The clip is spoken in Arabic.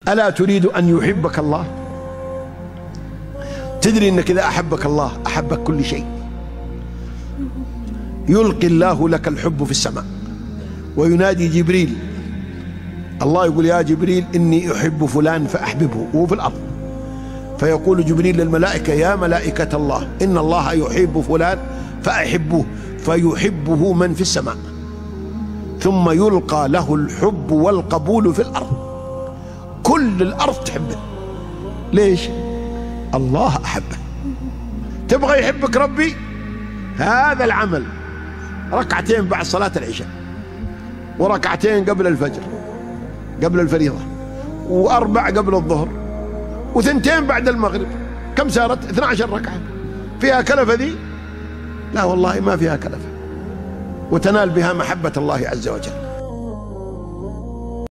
ألا تريد أن يحبك الله؟ تدري أنك إذا أحبك الله أحبك كل شيء. يلقي الله لك الحب في السماء وينادي جبريل، الله يقول يا جبريل إني أحب فلان فأحببه، وهو في الأرض. فيقول جبريل للملائكة يا ملائكة الله إن الله يحب فلان فأحبوه، فيحبه من في السماء، ثم يلقى له الحب والقبول في الأرض، كل الأرض تحبه. ليش؟ الله أحبه. تبغى يحبك ربي؟ هذا العمل، ركعتين بعد صلاة العشاء، وركعتين قبل الفجر قبل الفريضة، وأربع قبل الظهر، وثنتين بعد المغرب. كم صارت؟ 12 ركعة. فيها كلفة ذي؟ لا والله ما فيها كلفة، وتنال بها محبة الله عز وجل.